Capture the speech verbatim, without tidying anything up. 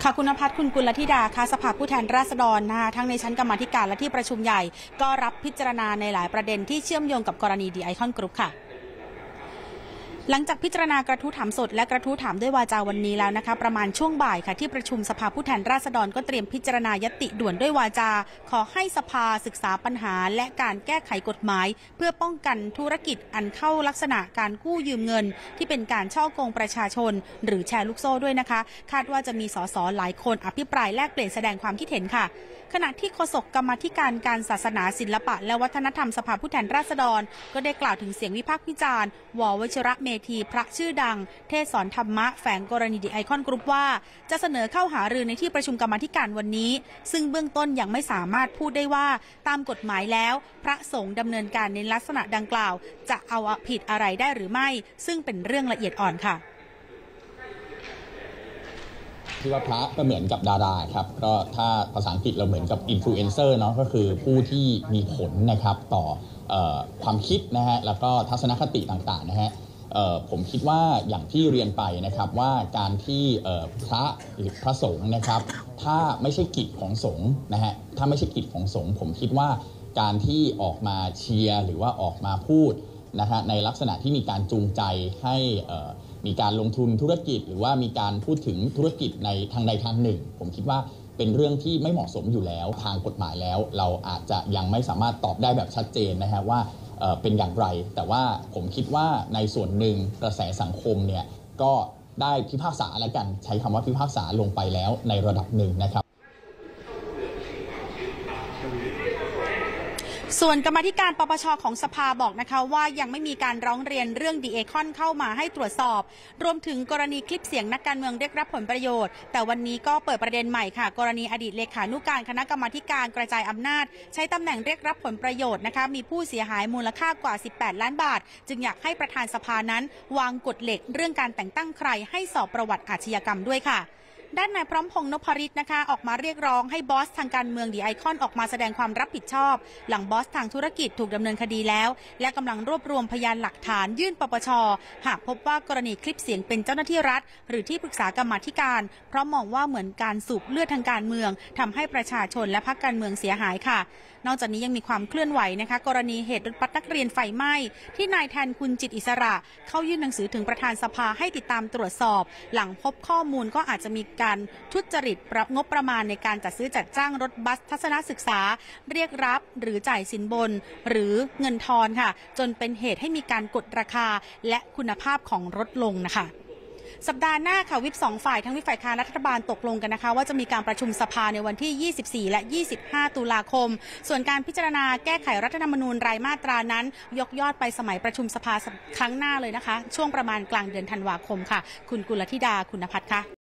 ค่ะคุณณภัทรคุณกุลธิดาค่ะสภาผู้แทนราษฎรนะคะทั้งในชั้นกรรมาธิการและที่ประชุมใหญ่ก็รับพิจารณาในหลายประเด็นที่เชื่อมโยงกับกรณีดีไอคอนกรุ๊ปค่ะหลังจากพิจารณากระทู้ถามสดและกระทู้ถามด้วยวาจาวันนี้แล้วนะคะประมาณช่วงบ่ายค่ะที่ประชุมสภาผู้แทนราษฎรก็เตรียมพิจารณายติด่วนด้วยวาจาขอให้สภาศึกษาปัญหาและการแก้ไขกฎหมายเพื่อป้องกันธุรกิจอันเข้าลักษณะการกู้ยืมเงินที่เป็นการฉ้อโกงประชาชนหรือแชร์ลูกโซ่ด้วยนะคะคาดว่าจะมีสสหลายคนอภิปรายแลกเปลี่ยนแสดงความคิดเห็นค่ะขณะที่โฆษกกรรมาธิการการศาสนาศิลปะและวัฒนธรรมสภาผู้แทนราษฎรก็ได้กล่าวถึงเสียงวิพากษ์วิจารณ์ว.วชิระเมธีพระชื่อดังเทศสอนธรรมะแฝงกรณีดีไอคอนกรุ๊ปว่าจะเสนอเข้าหารือในที่ประชุมกรรมาธิการวันนี้ซึ่งเบื้องต้นยังไม่สามารถพูดได้ว่าตามกฎหมายแล้วพระสงฆ์ดำเนินการในลักษณะดังกล่าวจะเอาผิดอะไรได้หรือไม่ซึ่งเป็นเรื่องละเอียดอ่อนค่ะที่ว่าพระก็เหมือนกับดาราครับก็ถ้าภาษาอังกฤษเราเหมือนกับอินฟลูเอนเซอร์เนาะก็คือผู้ที่มีผลนะครับต่อเอ่อความคิดนะฮะแล้วก็ทัศนคติต่างๆนะฮะผมคิดว่าอย่างที่เรียนไปนะครับว่าการที่พระหรือพระสงฆ์นะครับถ้าไม่ใช่กิจของสงฆ์นะฮะถ้าไม่ใช่กิจของสงฆ์ผมคิดว่าการที่ออกมาเชียร์หรือว่าออกมาพูดนะฮะในลักษณะที่มีการจูงใจให้มีการลงทุนธุรกิจหรือว่ามีการพูดถึงธุรกิจในทางใดทางหนึ่งผมคิดว่าเป็นเรื่องที่ไม่เหมาะสมอยู่แล้วทางกฎหมายแล้วเราอาจจะยังไม่สามารถตอบได้แบบชัดเจนนะฮะว่าเป็นอย่างไรแต่ว่าผมคิดว่าในส่วนหนึ่งกระแสสังคมเนี่ยก็ได้พิพากษาแล้วกันใช้คำว่าพิพากษาลงไปแล้วในระดับหนึ่งนะครับส่วนกรรมาธิการปปช.ของสภาบอกนะคะว่ายังไม่มีการร้องเรียนเรื่องดีเอคอนเข้ามาให้ตรวจสอบรวมถึงกรณีคลิปเสียงนักการเมืองเรียกรับผลประโยชน์แต่วันนี้ก็เปิดประเด็นใหม่ค่ะกรณีอดีตเลขานุการคณะกรรมาการกระจายอำนาจใช้ตำแหน่งเรียกรับผลประโยชน์นะคะมีผู้เสียหายมูลค่ากว่าสิบแปดล้านบาทจึงอยากให้ประธานสภานั้นวางกฎเหล็กเรื่องการแต่งตั้งใครให้สอบประวัติอาชญากรรมด้วยค่ะด้านนายพร้อมพงษ์นพฤทธิ์นะคะออกมาเรียกร้องให้บอสทางการเมืองดีไอคอนออกมาแสดงความรับผิดชอบหลังบอสทางธุรกิจถูกดำเนินคดีแล้วและกำลังรวบรวมพยานหลักฐานยื่นปปช.หากพบว่ากรณีคลิปเสียงเป็นเจ้าหน้าที่รัฐหรือที่ปรึกษากรรมาธิการเพราะมองว่าเหมือนการสูบเลือดทางการเมืองทำให้ประชาชนและพรรคการเมืองเสียหายค่ะนอกจากนี้ยังมีความเคลื่อนไหวนะคะกรณีเหตุรถบัสนักเรียนไฟไหม้ที่นายแทนคุณจิตอิสระเข้ายื่นหนังสือถึงประธานสภาให้ติดตามตรวจสอบหลังพบข้อมูลก็อาจจะมีการทุจริตงบประมาณในการจัดซื้อจัดจ้างรถบัสทัศนศึกษาเรียกรับหรือจ่ายสินบนหรือเงินทอนค่ะจนเป็นเหตุให้มีการกดราคาและคุณภาพของรถลงนะคะสัปดาห์หน้าค่ะวิปสองฝ่ายทั้งวิปฝ่ายค้านรัฐบาลตกลงกันนะคะว่าจะมีการประชุมสภาในวันที่ยี่สิบสี่และยี่สิบห้าตุลาคมส่วนการพิจารณาแก้ไขรัฐธรรมนูญรายมาตรานั้นยกยอดไปสมัยประชุมสภาครั้งหน้าเลยนะคะช่วงประมาณกลางเดือนธันวาคมค่ะคุณกุลธิดาคุณณภัทรค่ะ